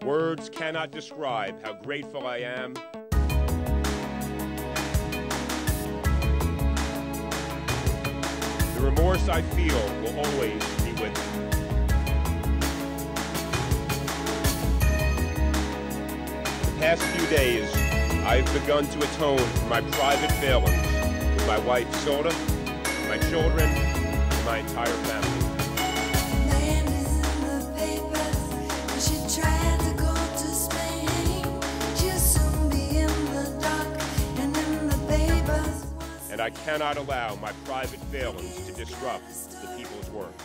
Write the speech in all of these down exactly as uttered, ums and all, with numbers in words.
Words cannot describe how grateful I am. The remorse I feel will always be with me. The past few days, I've begun to atone for my private failings with my wife, Soda, my children, and my entire family. And I cannot allow my private failings to disrupt the people's work.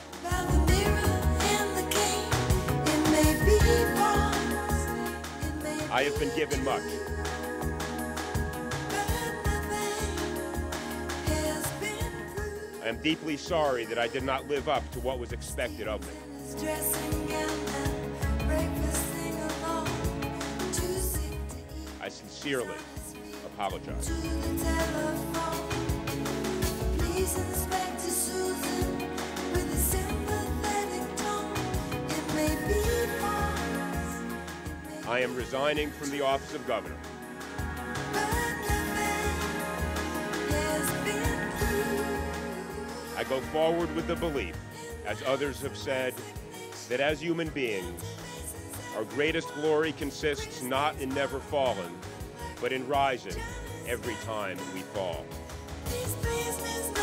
I have been given much. I am deeply sorry that I did not live up to what was expected of me. I sincerely apologize. I am resigning from the office of governor. I go forward with the belief, as others have said, that as human beings, our greatest glory consists not in never falling, but in rising every time we fall. Please, please, please.